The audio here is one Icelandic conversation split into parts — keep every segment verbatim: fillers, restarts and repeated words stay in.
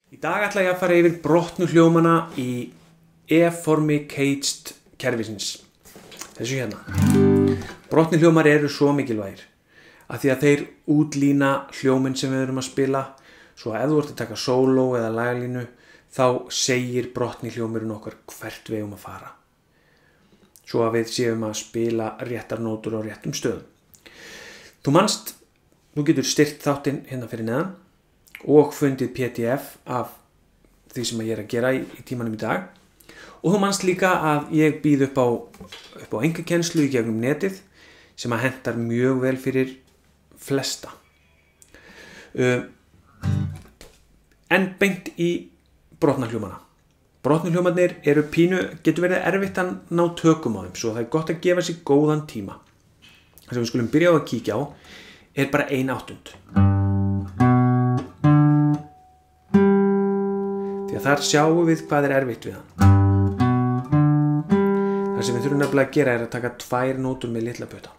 Í dag ætla ég að fara yfir brotnu hljómana í E-formi caged kerfisins. Þessu hérna. Brotnu hljómar eru svo mikilvægir af því að þeir útlína hljóminn sem við erum að spila, svo að ef þú ert að taka sóló eða laglínu þá segir brotni hljómurinn okkar hvert við eigum að fara. Svo að við séum að spila réttar nótur á réttum stöðum. Þú manst, þú getur styrkt þáttinn hérna fyrir neðan og fundið P D F af því sem ég er að gera í, í tímanum í dag. Og þú manst líka að ég býð upp á, upp á einkakennslu í gegnum netið sem að hentar mjög vel fyrir flesta. Uh, en beint í brotna hljómana. Brotnu hljómarnir eru pínu, getur verið erfitt að ná tökum á þeim, svo það er gott að gefa sér góðan tíma. Það sem við skulum byrja á að kíkja á er bara ein áttund. Því að þar sjáum við hvað er erfitt við hann. Það sem við þurfum nefnilega að gera er að taka tvær nótur með litla putta.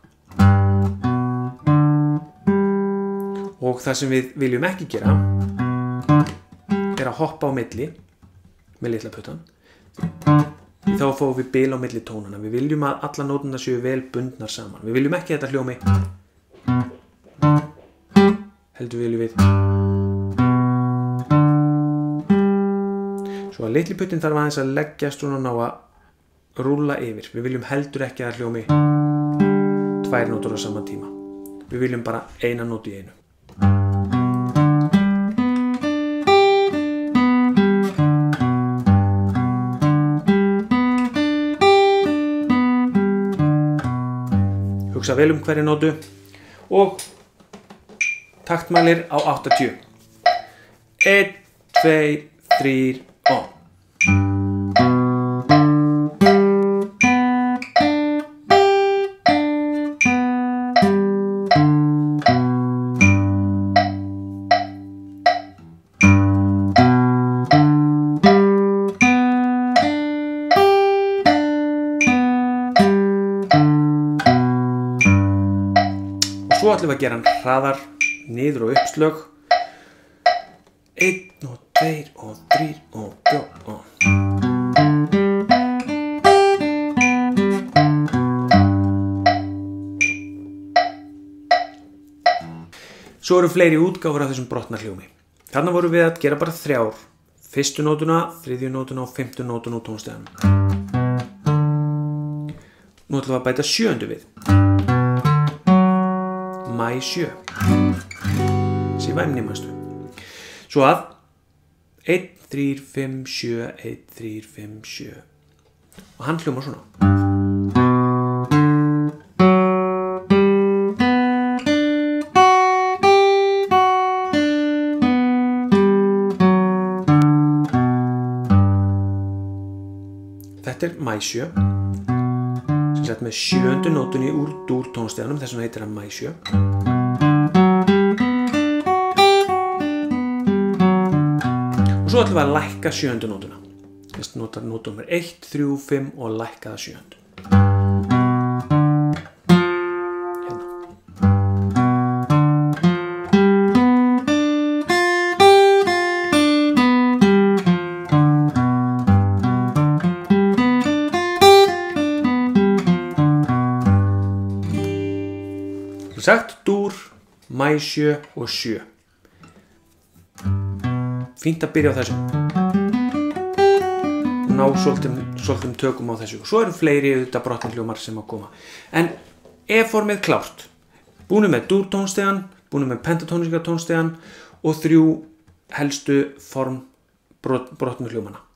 Og það sem við viljum ekki gera er að hoppa á milli með litla puttan. Þá fáum við bil á milli tónana. Við viljum að alla nótuna séu vel bundnar saman. Við viljum ekki þetta hljómi. Heldur viljum við. Svo að litli puttin þarf aðeins að leggjast svona ná að rúlla yfir. Við viljum heldur ekki að hljómi tvær nótur á saman tíma. Við viljum bara eina nótu í einu. Hugsa vel um hverja nótu og taktmælir á áttatíu. einn, tveir, þrír og svo ætlum við að gera hann hraðar niður og uppslög. einn og tveir og þrír og fjó og svo eru fleiri útgáfur af þessum brotna hljómi. Þarna vorum við að gera bara þrjár. Fyrstu nótuna, þriðju nótuna og fimmtu nótuna og tónsteganum. Nú ætlum við að bæta sjöundu við. Mæ sjö sem væmni manstu. Svo að einn, þrír, fimm, sjö, einn, þrír, fimm, sjö og hann hljómar svona. Þetta er Mæ sjö sem sett með sjöundu nótunni úr dúr tónsteganum, þess vegna heitir hann Mæ sjö. Og svo ætlum við að lækka sjöundu nótuna. Þess notar nótu nummer eitt, þrjú, fimm og lækka það sjöundu. Hérna. Þú sagt dúr, Mæ sjö og sjö. Fínt að byrja á þessu. Ná svolítum, svolítum tökum á þessu. Svo eru fleiri auðvitað brotna hljómar sem að koma. En E-formið klárt. Búnum með dúrtónstegan, búnum með pentatóníska tónstegan og þrjú helstu form brot, brotnu hljómana.